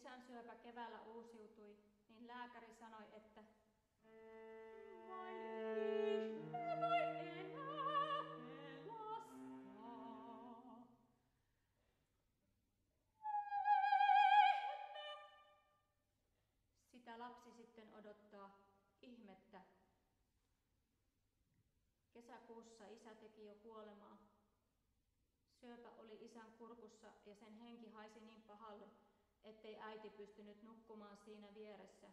isän syöpä keväällä uusiutui, niin lääkäri sanoi, että vain ihme voi enää pelastaa. Sitä lapsi sitten odottaa ihmettä. Kesäkuussa isä teki jo kuolemaa. Syöpä oli isän kurkussa ja sen henki haisi niin pahalle, ettei äiti pystynyt nukkumaan siinä vieressä.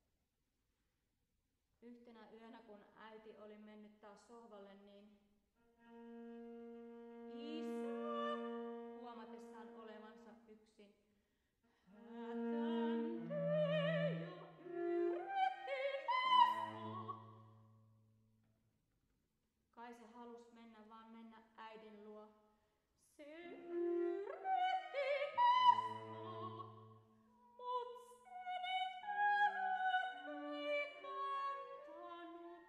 Yhtenä yönä, kun äiti oli mennyt taas sohvalle, niin isä, huomatessaan olevansa yksin, hätääntyi ja yritti nostaa. Kai se halusi mennä äidin luo. Se yritti nostaa, mut sen ei kantanut.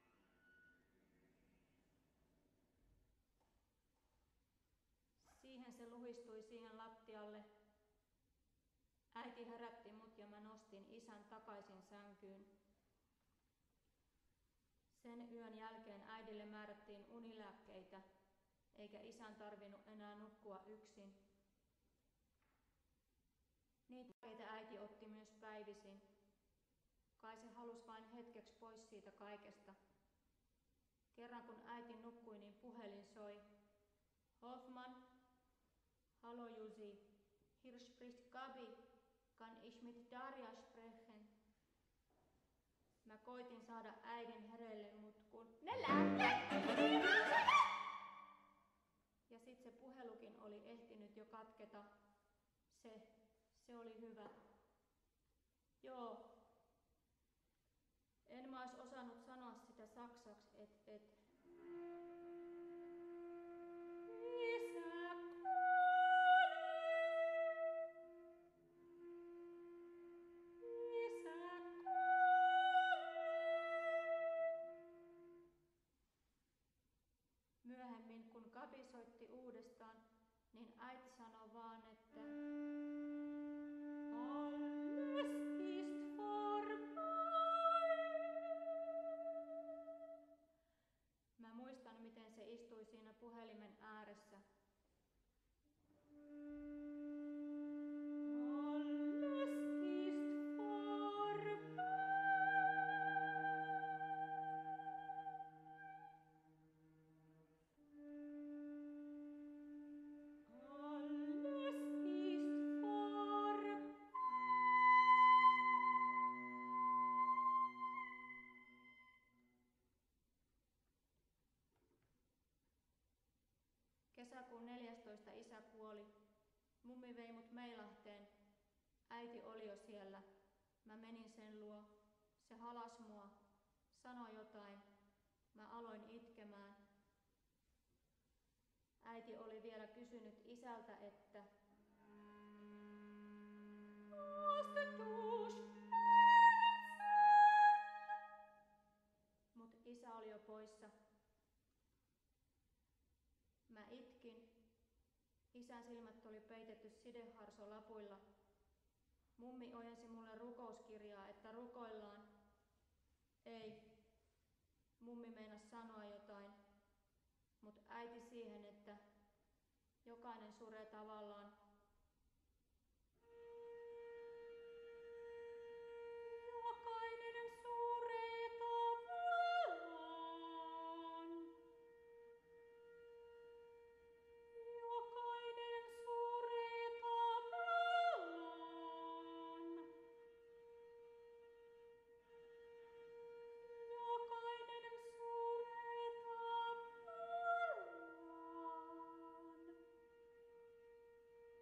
Siihen se luhistui siihen lattialle. Äiti herätti mut ja mä nostin isän takaisin sänkyyn. Sen yön jälkeen äidille määrättiin unilääkkeitä, eikä isän tarvinnut enää nukkua yksin. Niitä lääkkeitä äiti otti myös päivisin. Kai se halusi vain hetkeksi pois siitä kaikesta. Kerran kun äiti nukkui, niin puhelin soi. Hoffmann, hallo Jussi, hier spricht Gabi, kann ich mit Darja sprechen? Mä koitin saada äidin hereille, mut kun ne lähtee. Ja sit se puhelukin oli ehtinyt jo katketa. Se oli hyvä. Joo. En mä ois osannut sanoa sitä saksaksi, et. Isä kuoli. Isä kuoli. Myöhemmin, kun Gabi soitti uudestaan, niin äiti sanoi vaan, että alles ist vorbei. Mä muistan, miten se istui siinä puhelimen ääressä. Alles ist vorbei. Alles ist vorbei. Kesäkuun 14. isä kuoli. Mummi vei mut Meilahteen. Äiti oli jo siellä. Mä menin sen luo. Se halas mua. Sanoi jotain. Mä aloin itkemään. Äiti oli vielä kysynyt isältä, että mut isä oli jo poissa. Mä itkin. Isän silmät oli peitetty sideharsolapuilla. Mummi ojensi mulle rukouskirjaa, että rukoillaan. Ei. Mummi meinasi sanoa jotain, mut äiti siihen, että jokainen suree tavallaan. Jokainen suree tavallaan. Jokainen suree tavallaan. Jokainen suree tavallaan.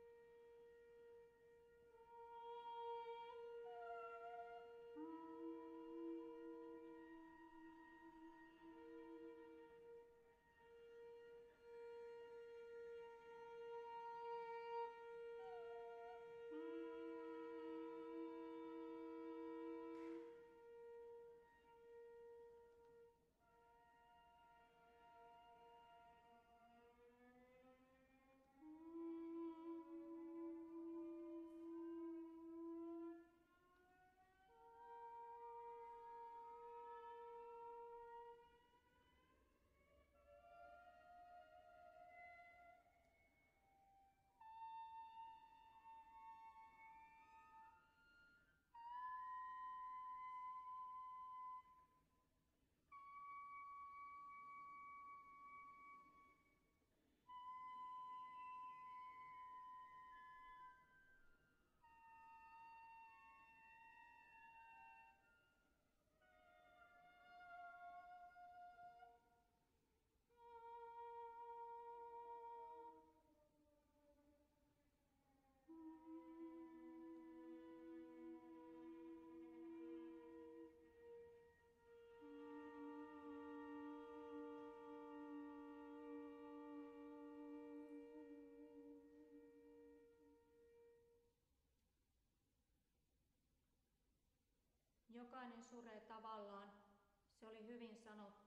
jokainen suree tavallaan, se oli hyvin sanottu.